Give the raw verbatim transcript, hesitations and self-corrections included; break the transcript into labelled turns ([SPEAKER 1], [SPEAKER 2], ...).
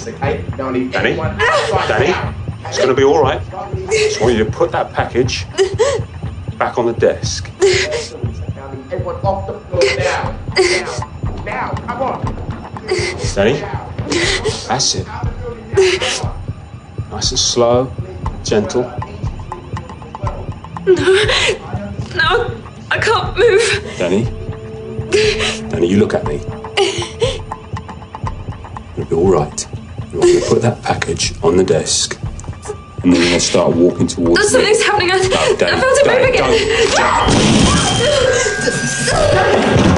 [SPEAKER 1] this, okay? No, I need
[SPEAKER 2] Danny?
[SPEAKER 1] anyone outside
[SPEAKER 2] Danny?
[SPEAKER 1] now.
[SPEAKER 2] It's going to be all right. Just want you to put that package back on the desk.
[SPEAKER 1] Everyone off the floor now. Now. Now. Come on.
[SPEAKER 2] Danny? That's it. Nice and slow, gentle.
[SPEAKER 3] No. No. I can't move.
[SPEAKER 2] Danny? Danny, you look at me. It'll be all right. You're going to put that package on the desk, and then you're going to start walking towards
[SPEAKER 3] There's
[SPEAKER 2] me.
[SPEAKER 3] Something's happening. I,
[SPEAKER 2] No, Danny,
[SPEAKER 3] I felt it
[SPEAKER 2] Danny,
[SPEAKER 3] move again.
[SPEAKER 2] don't, don't.